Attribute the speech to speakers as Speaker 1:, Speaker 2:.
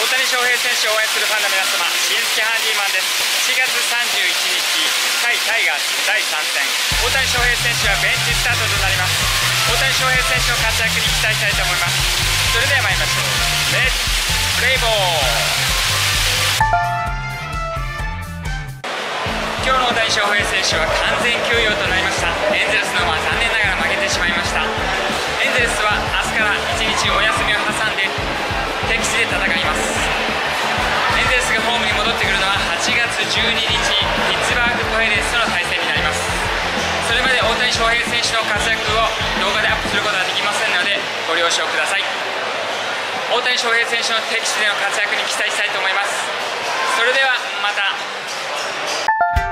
Speaker 1: 谷翔平選手を応援するファンの皆様、新助ハンディマンです。4月31日、対タイガース第3戦、大谷翔平選手はベンチスタートとなります。大谷翔平選手の活躍に期待したいと思います。それでは参りましょう。レッツプレイボール。今日の大谷翔平選手は完全休養となりました。エンゼルスの方は残念ながら負けてしまいました。エンゼルスは明日から1日お休みを挟んで敵地で戦います。エンゼルスがホームに戻ってくるのは8月12日ピッツバーグパイレーツとの対戦になります。それまで大谷翔平選手の活躍を動画でアップすることはできませんのでご了承ください。大谷翔平選手の敵地での活躍に期待したいと思います。それではまた。